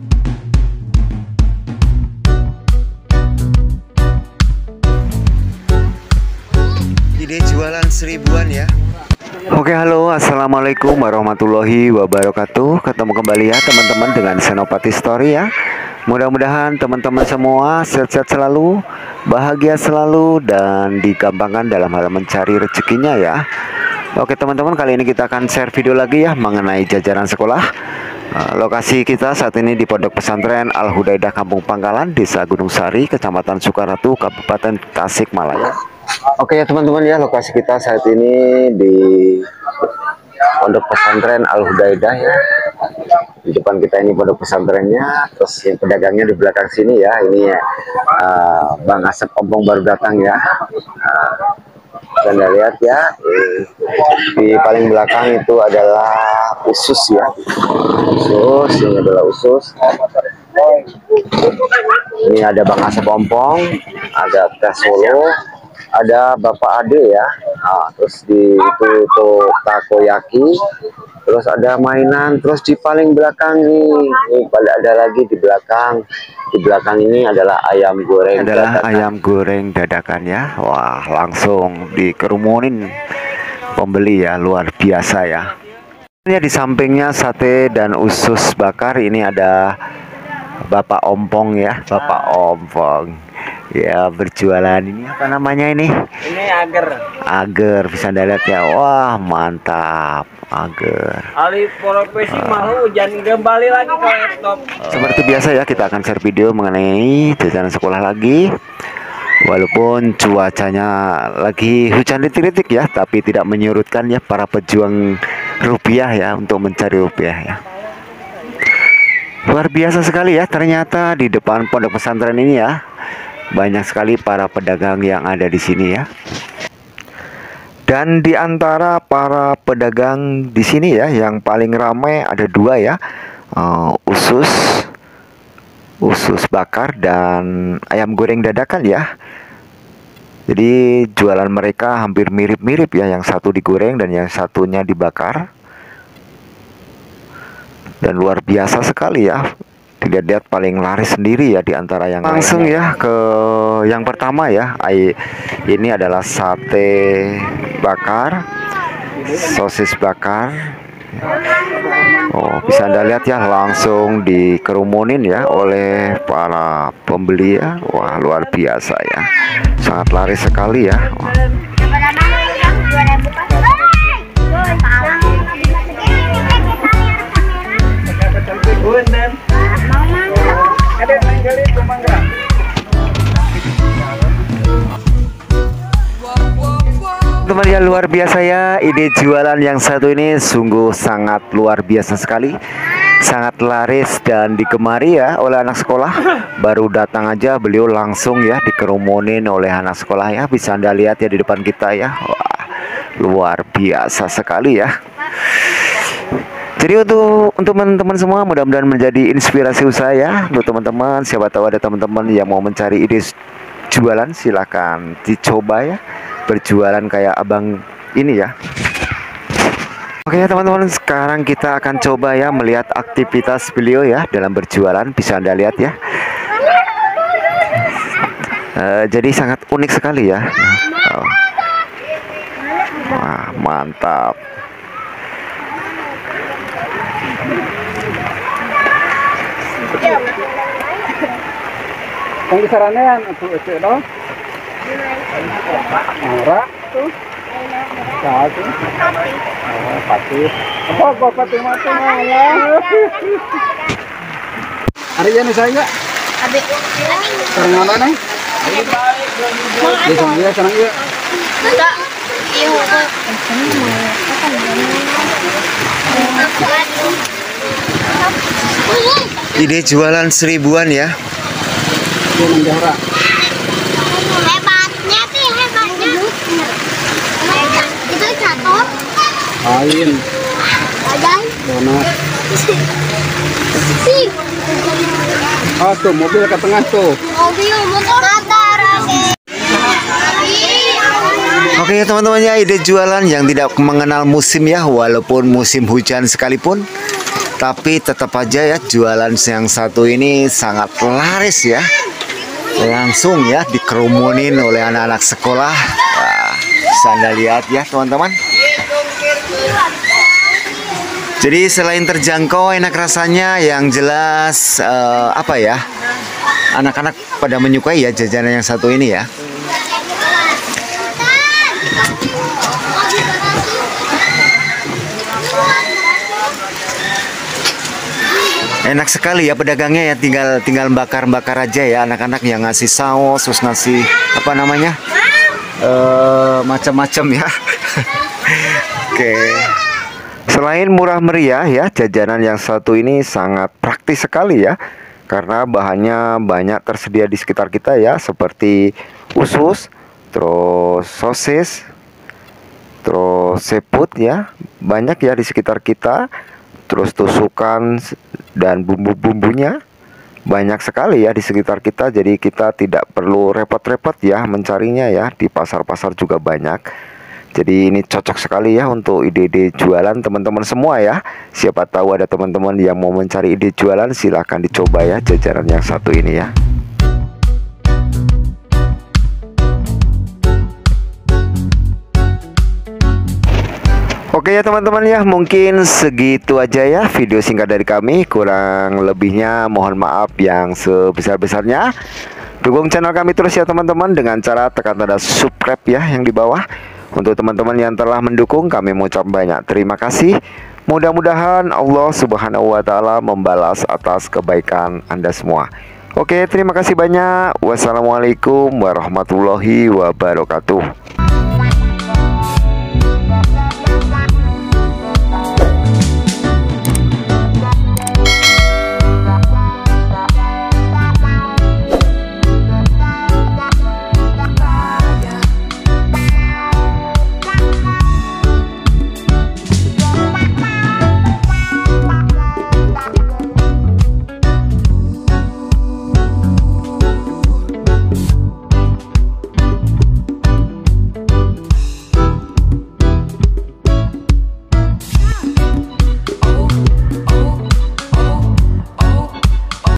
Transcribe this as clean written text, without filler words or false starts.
Ide jualan seribuan ya. Oke, halo, assalamualaikum warahmatullahi wabarakatuh. Ketemu kembali ya teman-teman dengan Senopati Story ya. Mudah-mudahan teman-teman semua sehat-sehat selalu, bahagia selalu, dan digampangkan dalam hal mencari rezekinya ya. Oke teman-teman, kali ini kita akan share video lagi ya mengenai jajaran sekolah. Lokasi kita saat ini di Pondok Pesantren Al-Hudaidah Kampung Pangkalan, Desa Gunung Sari, Kecamatan Sukaratu, Kabupaten Tasikmalaya. Oke ya teman-teman ya, lokasi kita saat ini di Pondok Pesantren Al-Hudaidah ya. Di depan kita ini pondok pesantrennya, terus yang pedagangnya di belakang sini ya. Ini Bang Asep Ompong baru datang ya. Anda lihat ya, di paling belakang itu adalah usus ya. Usus, ini adalah usus. Ini ada Bang Asep Ompong, ada Teh Solo, ada Bapak Ade ya. Terus di itu takoyaki, terus ada mainan, terus di paling belakang ini ada lagi di belakang. Di belakang ini adalah ayam goreng. Ayam goreng dadakan ya. Wah, langsung dikerumunin pembeli ya, luar biasa ya. Di sampingnya sate dan usus bakar, ini ada Bapak Ompong ya, Bapak Ompong. Ya, berjualan ini apa namanya ini? Ini agar. Agar, bisa Anda lihat ya. Wah, mantap. Agar. Alih profesi mau hujan kembali lagi ke laptop. Seperti biasa ya, kita akan share video mengenai jajanan sekolah lagi. Walaupun cuacanya lagi hujan rintik-rintik ya, tapi tidak menyurutkan ya para pejuang rupiah ya untuk mencari rupiah ya. Luar biasa sekali ya, ternyata di depan pondok pesantren ini ya banyak sekali para pedagang yang ada di sini ya. Dan di antara para pedagang di sini ya, yang paling ramai ada dua ya, usus bakar dan ayam goreng dadakan ya. Jadi jualan mereka hampir mirip-mirip ya, yang satu digoreng dan yang satunya dibakar. Dan luar biasa sekali ya. Dilihat-lihat paling laris sendiri ya di antara yang langsung ya ke yang pertama ya. Ini adalah sate bakar, sosis bakar. Oh, bisa Anda lihat ya, langsung dikerumunin ya oleh para pembeli ya. Wah, luar biasa ya, sangat laris sekali ya. Wah. Teman ya, luar biasa ya, ide jualan yang satu ini sungguh sangat luar biasa sekali, sangat laris dan digemari ya oleh anak sekolah. Baru datang aja beliau langsung ya dikerumunin oleh anak sekolah ya, bisa Anda lihat ya di depan kita ya. Wah, luar biasa sekali ya. Jadi untuk teman-teman semua, mudah-mudahan menjadi inspirasi usaha ya untuk teman-teman. Siapa tahu ada teman-teman yang mau mencari ide jualan, silakan dicoba ya, berjualan kayak abang ini ya. Oke ya teman-teman, sekarang kita akan coba ya melihat aktivitas beliau ya dalam berjualan. Bisa Anda lihat ya. Jadi sangat unik sekali ya. Wah, mantap. Yang kisarannya yang itu dong. Merah tuh. Satu. Pati. Apa pati mati ya. Hari ini saya. Adik. Sekarang mana nih? Di sana senang ya. Enggak. Iya, Ide jualan seribuan ya. Hebatnya sih, hebatnya. Itu jatuh. Lain. Badai. Donat. Sih. Oh tuh mobil ke tengah tuh. Mobil motor. Motor. Oke ya teman-teman ya, ide jualan yang tidak mengenal musim ya, walaupun musim hujan sekalipun. Tapi tetap aja ya, jualan yang satu ini sangat laris ya. Langsung ya dikerumunin oleh anak-anak sekolah. Wah, bisa Anda lihat ya teman-teman. Jadi selain terjangkau, enak rasanya, yang jelas apa ya, anak-anak pada menyukai ya jajanan yang satu ini ya. Enak sekali ya pedagangnya ya, tinggal bakar-bakar aja ya, anak-anak yang ngasih saus, terus ngasih apa namanya, macam-macam ya. Oke. Selain murah meriah ya, jajanan yang satu ini sangat praktis sekali ya, karena bahannya banyak tersedia di sekitar kita ya, seperti usus, terus sosis, terus seafood ya, banyak ya di sekitar kita. Terus tusukan dan bumbu-bumbunya banyak sekali ya di sekitar kita. Jadi kita tidak perlu repot-repot ya mencarinya ya, di pasar-pasar juga banyak. Jadi ini cocok sekali ya untuk ide-ide jualan teman-teman semua ya. Siapa tahu ada teman-teman yang mau mencari ide jualan, silahkan dicoba ya jajanan yang satu ini ya. Oke ya teman-teman ya, mungkin segitu aja ya video singkat dari kami. Kurang lebihnya mohon maaf yang sebesar-besarnya. Dukung channel kami terus ya teman-teman dengan cara tekan tanda subscribe ya yang di bawah. Untuk teman-teman yang telah mendukung, kami mengucap banyak terima kasih. Mudah-mudahan Allah Subhanahu wa Ta'ala membalas atas kebaikan Anda semua. Oke, terima kasih banyak. Wassalamualaikum warahmatullahi wabarakatuh.